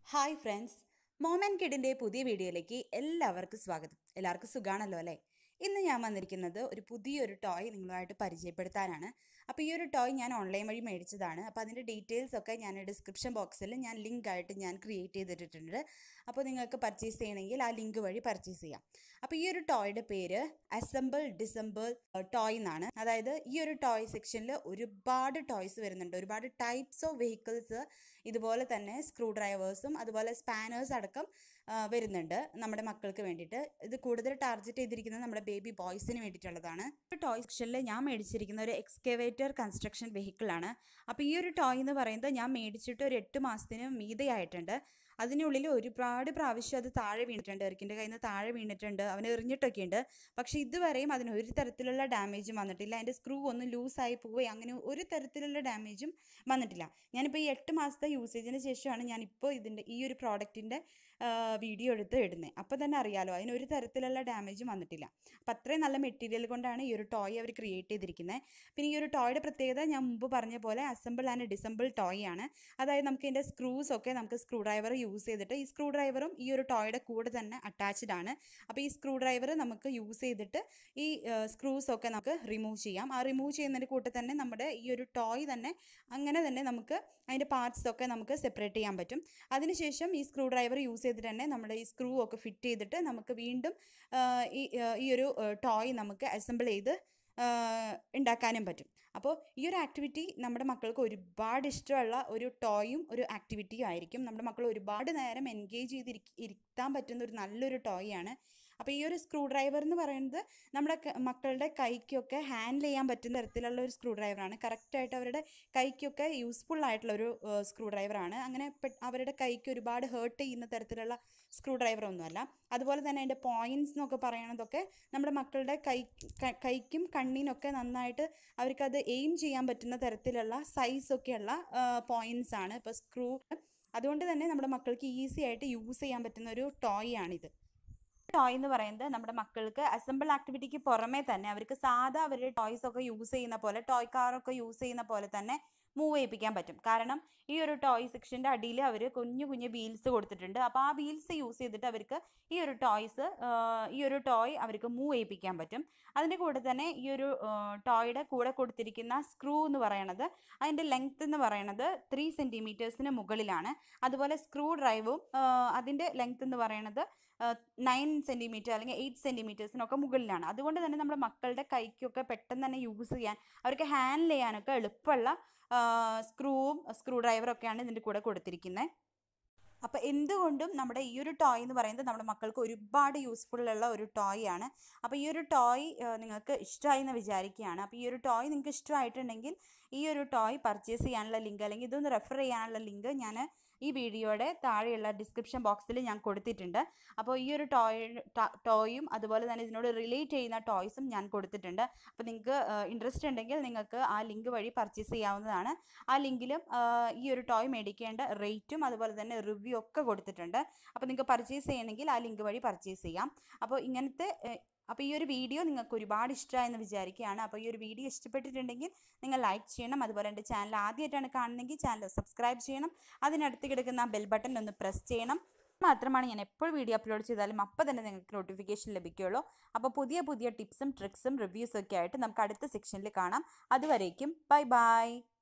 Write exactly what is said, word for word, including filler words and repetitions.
Hi friends, mom and കിഡിൻ്റെ പുതിയ വീഡിയോയിലേക്ക് എല്ലാവർക്കും സ്വാഗതം. എല്ലാവർക്കും സുഖമാണല്ലോ അല്ലേ? ഇന്ന് ഞാൻ വന്നിരിക്കുന്നത് ഒരു പുതിയൊരു ടോയ് നിങ്ങളുമായിട്ട് പരിചയപ്പെടുത്താനാണ്. അപ്പോൾ ഈ ഒരു ടോയ് ഞാൻ ഓൺലൈൻ വഴി മേടിച്ചതാണ്. അപ്പോൾ അതിൻ്റെ ഡീറ്റെയിൽസ് ഒക്കെ ഞാൻ ഡിസ്ക്രിപ്ഷൻ ബോക്സിൽ ഞാൻ ലിങ്ക് ആയിട്ട് ഞാൻ ക്രിയേറ്റ് ചെയ്തിട്ടുണ്ട്. അപ്പോൾ നിങ്ങൾക്ക് പർച്ചേസ് ചെയ്യണമെങ്കിൽ ആ ലിങ്ക് വഴി പർച്ചേസ് ചെയ്യാം. അപ്പോൾ ഈ ഒരു ടോയുടെ പേര് അസംബിൾ ഡിസംബിൾ ടോയ് എന്നാണ്. അതായത് ഈ ഒരു ടോയ് സെക്ഷനിൽ ഒരുപാട് ടോയ്സ് വരുന്നുണ്ട്, ഒരുപാട് ടൈപ്സ് ഓഫ് വെഹിക്കിൾസ്, ഇതുപോലെ തന്നെ സ്ക്രൂ ഡ്രൈവേഴ്സും അതുപോലെ സ്പാനേഴ്സ് അടക്കം വരുന്നുണ്ട് നമ്മുടെ മക്കൾക്ക് വേണ്ടിയിട്ട്. ഇത് കൂടുതൽ ടാർഗറ്റ് ചെയ്തിരിക്കുന്നത് നമ്മുടെ ബേബി ബോയ്സിന് വേണ്ടിയിട്ടുള്ളതാണ്. ഒരു ടോയ് സെക്ഷനിൽ ഞാൻ മേടിച്ചിരിക്കുന്ന ഒരു എക്സ്കവേറ്റർ കൺസ്ട്രക്ഷൻ വെഹിക്കിളാണ്. അപ്പോൾ ഈ ഒരു ടോയ് എന്ന് പറയുന്നത് ഞാൻ മേടിച്ചിട്ട് ഒരു എട്ട് മാസത്തിന് മീതെയായിട്ടുണ്ട്. അതിനുള്ളിൽ ഒരുപാട് പ്രാവശ്യം അത് താഴെ വീണിട്ടുണ്ട്, എറിക്കിൻ്റെ കയ്യിൽ നിന്ന് താഴെ വീണിട്ടുണ്ട്, അവൻ എറിഞ്ഞിട്ടൊക്കെ ഉണ്ട്. പക്ഷേ ഇതുവരെയും അതിന് ഒരു തരത്തിലുള്ള ഡാമേജും വന്നിട്ടില്ല. അതിൻ്റെ സ്ക്രൂ ഒന്നും ലൂസായി പോവുകയോ അങ്ങനെ ഒരു തരത്തിലുള്ള ഡാമേജും വന്നിട്ടില്ല. ഞാനിപ്പോൾ ഈ എട്ട് മാസത്തെ യൂസേജിന് ശേഷമാണ് ഞാനിപ്പോൾ ഇതിൻ്റെ ഈ ഒരു പ്രോഡക്റ്റിൻ്റെ വീഡിയോ എടുത്ത് ഇടുന്നത്. അപ്പോൾ തന്നെ അറിയാലോ അതിനൊരു തരത്തിലുള്ള ഡാമേജും വന്നിട്ടില്ല. അപ്പോൾ അത്രയും നല്ല മെറ്റീരിയൽ കൊണ്ടാണ് ഈ ഒരു ടോയ് അവർ ക്രിയേറ്റ് ചെയ്തിരിക്കുന്നത്. പിന്നെ ഈ ഒരു ടോയുടെ പ്രത്യേകത ഞാൻ മുമ്പ് പറഞ്ഞ പോലെ അസംബിൾ ആൻഡ് ഡിസംബിൾ ടോയ് ആണ്. അതായത് നമുക്ക് ഇതിൻ്റെ സ്ക്രൂസ് ഒക്കെ നമുക്ക് സ്ക്രൂ ഡ്രൈവർ യൂസ് ചെയ്തിട്ട്, ഈ സ്ക്രൂ ഡ്രൈവറും ഈ ഒരു ടോയുടെ കൂടെ തന്നെ അറ്റാച്ച്ഡ് ആണ്. അപ്പോൾ ഈ സ്ക്രൂ ഡ്രൈവർ നമുക്ക് യൂസ് ചെയ്തിട്ട് ഈ സ്ക്രൂസ് ഒക്കെ നമുക്ക് റിമൂവ് ചെയ്യാം. ആ റിമൂവ് ചെയ്യുന്നതിൻ്റെ കൂടെ തന്നെ നമ്മുടെ ഈ ഒരു ടോയ് തന്നെ അങ്ങനെ തന്നെ നമുക്ക് അതിൻ്റെ പാർട്സ് ഒക്കെ നമുക്ക് സെപ്പറേറ്റ് ചെയ്യാൻ പറ്റും. അതിനുശേഷം ഈ സ്ക്രൂ ഡ്രൈവർ യൂസ് ചെയ്തിട്ട് തന്നെ നമ്മുടെ ഈ സ്ക്രൂ ഒക്കെ ഫിറ്റ് ചെയ്തിട്ട് നമുക്ക് വീണ്ടും ഈ ഈ ഒരു ടോയ് നമുക്ക് അസംബിൾ ചെയ്ത് ഉണ്ടാക്കാനും പറ്റും. അപ്പോൾ ഈ ഒരു ആക്ടിവിറ്റി നമ്മുടെ മക്കൾക്ക് ഒരുപാട് ഇഷ്ടമുള്ള ഒരു ടോയും ഒരു ആക്ടിവിറ്റിയും ആയിരിക്കും. നമ്മുടെ മക്കൾ ഒരുപാട് നേരം എൻഗേജ് ചെയ്ത് ഇരുത്താൻ പറ്റുന്ന ഒരു നല്ലൊരു ടോയ് ആണ്. അപ്പോൾ ഈ ഒരു സ്ക്രൂ ഡ്രൈവർ എന്ന് പറയുന്നത് നമ്മുടെ മക്കളുടെ കൈക്കൊക്കെ ഹാൻഡിൽ ചെയ്യാൻ പറ്റുന്ന തരത്തിലുള്ള ഒരു സ്ക്രൂ ഡ്രൈവറാണ്. കറക്റ്റായിട്ട് അവരുടെ കൈക്കൊക്കെ യൂസ്ഫുൾ ആയിട്ടുള്ള ഒരു സ്ക്രൂ ഡ്രൈവറാണ്. അങ്ങനെ അവരുടെ കൈക്ക് ഒരുപാട് ഹേർട്ട് ചെയ്യുന്ന തരത്തിലുള്ള സ്ക്രൂ ഡ്രൈവറൊന്നുമല്ല. അതുപോലെ തന്നെ അതിൻ്റെ പോയിൻറ്റ്സ് എന്നൊക്കെ പറയണതൊക്കെ നമ്മുടെ മക്കളുടെ കൈ കൈക്കും കണ്ണിനൊക്കെ നന്നായിട്ട് അവർക്കത് എയിം ചെയ്യാൻ പറ്റുന്ന തരത്തിലുള്ള സൈസൊക്കെയുള്ള പോയിൻറ്റ്സ് ആണ് ഇപ്പോൾ സ്ക്രൂ. അതുകൊണ്ട് തന്നെ നമ്മുടെ മക്കൾക്ക് ഈസി ആയിട്ട് യൂസ് ചെയ്യാൻ പറ്റുന്ന ഒരു ടോയ് ആണിത്. ടോയ് എന്ന് പറയുന്നത് നമ്മുടെ മക്കൾക്ക് അസംബിൾ ആക്ടിവിറ്റിക്ക് പുറമേ തന്നെ അവർക്ക് സാധാ അവരുടെ ടോയ്സ് ഒക്കെ യൂസ് ചെയ്യുന്ന പോലെ, ടോയ് കാറൊക്കെ യൂസ് ചെയ്യുന്ന പോലെ തന്നെ മൂവ് ചെയ്യിപ്പിക്കാൻ പറ്റും. കാരണം ഈ ഒരു ടോയ് സെക്ഷൻ്റെ അടിയിൽ അവർ കുഞ്ഞു കുഞ്ഞു വീൽസ് കൊടുത്തിട്ടുണ്ട്. അപ്പോൾ ആ വീൽസ് യൂസ് ചെയ്തിട്ട് അവർക്ക് ഈ ഒരു ടോയ്സ് ഈ ഒരു ടോയ് അവർക്ക് മൂവ് ചെയ്യിപ്പിക്കാൻ പറ്റും. അതിൻ്റെ കൂടെ തന്നെ ഈ ഒരു ടോയുടെ കൂടെ കൊടുത്തിരിക്കുന്ന സ്ക്രൂ എന്ന് പറയണത് അതിൻ്റെ ലെങ്ത് എന്ന് പറയണത് ത്രീ സെൻറ്റിമീറ്റേഴ്സിന് മുകളിലാണ്. അതുപോലെ സ്ക്രൂ ഡ്രൈവും അതിൻ്റെ ലെങ്ത് എന്ന് പറയണത് നയൻ സെൻറ്റിമീറ്റർ അല്ലെങ്കിൽ എയ്റ്റ് സെൻറ്റിമീറ്റേഴ്സിനൊക്കെ മുകളിലാണ്. അതുകൊണ്ട് തന്നെ നമ്മുടെ മക്കളുടെ കൈക്കൊക്കെ പെട്ടെന്ന് തന്നെ യൂസ് ചെയ്യാൻ, അവർക്ക് ഹാൻഡിൽ ചെയ്യാനൊക്കെ എളുപ്പമുള്ള സ്ക്രൂവും സ്ക്രൂ ഡ്രൈവറൊക്കെയാണ് ഇതിൻ്റെ കൂടെ കൊടുത്തിരിക്കുന്നത്. അപ്പോൾ എന്തുകൊണ്ടും നമ്മുടെ ഈ ഒരു ടോയ് എന്ന് പറയുന്നത് നമ്മുടെ മക്കൾക്ക് ഒരുപാട് യൂസ്ഫുള്ളുള്ള ഒരു ടോയ് ആണ്. അപ്പോൾ ഈ ഒരു ടോയ് നിങ്ങൾക്ക് ഇഷ്ടമായി എന്ന് വിചാരിക്കുകയാണ്. അപ്പോൾ ഈ ഒരു ടോയ് നിങ്ങൾക്ക് ഇഷ്ടമായിട്ടുണ്ടെങ്കിൽ ഈ ഒരു ടോയ് പർച്ചേസ് ചെയ്യാനുള്ള ലിങ്ക് അല്ലെങ്കിൽ ഇതൊന്ന് റെഫർ ചെയ്യാനുള്ള ലിങ്ക് ഞാൻ ഈ വീഡിയോയുടെ താഴെയുള്ള ഡിസ്ക്രിപ്ഷൻ ബോക്സിൽ ഞാൻ കൊടുത്തിട്ടുണ്ട്. അപ്പോൾ ഈ ഒരു ടോയ് ടോയും അതുപോലെ തന്നെ ഇതിനോട് റിലേറ്റ് ചെയ്യുന്ന ടോയ്സും ഞാൻ കൊടുത്തിട്ടുണ്ട്. അപ്പോൾ നിങ്ങൾക്ക് ഇൻട്രസ്റ്റ് ഉണ്ടെങ്കിൽ നിങ്ങൾക്ക് ആ ലിങ്ക് വഴി പർച്ചേസ് ചെയ്യാവുന്നതാണ്. ആ ലിങ്കിലും ഈ ഒരു ടോയ് മേടിക്കേണ്ട റേറ്റും അതുപോലെ തന്നെ റിവ്യൂ ഒക്കെ കൊടുത്തിട്ടുണ്ട്. അപ്പോൾ നിങ്ങൾക്ക് പർച്ചേസ് ചെയ്യണമെങ്കിൽ ആ ലിങ്ക് വഴി പർച്ചേസ് ചെയ്യാം. അപ്പോൾ ഇങ്ങനത്തെ അപ്പോൾ ഈ ഒരു വീഡിയോ നിങ്ങൾക്ക് ഒരുപാട് ഇഷ്ടമായെന്ന് വിചാരിക്കുകയാണ്. അപ്പോൾ ഈ ഒരു വീഡിയോ ഇഷ്ടപ്പെട്ടിട്ടുണ്ടെങ്കിൽ നിങ്ങൾ ലൈക്ക് ചെയ്യണം. അതുപോലെ എൻ്റെ ചാനൽ ആദ്യമായിട്ടാണ് കാണുന്നതെങ്കിൽ ചാനൽ സബ്സ്ക്രൈബ് ചെയ്യണം. അതിനടുത്ത് കിടക്കുന്ന ബെൽ ബട്ടൺ ഒന്ന് പ്രസ് ചെയ്യണം. മാത്രമാണ് ഞാൻ എപ്പോൾ വീഡിയോ അപ്ലോഡ് ചെയ്താലും അപ്പോൾ തന്നെ നിങ്ങൾക്ക് നോട്ടിഫിക്കേഷൻ ലഭിക്കുകയുള്ളൂ. അപ്പോൾ പുതിയ പുതിയ ടിപ്സും ട്രിക്സും റിവ്യൂസും ഒക്കെ ആയിട്ട് നമുക്ക് അടുത്ത സെക്ഷനിൽ കാണാം. അതുവരേക്കും ബൈ ബൈ.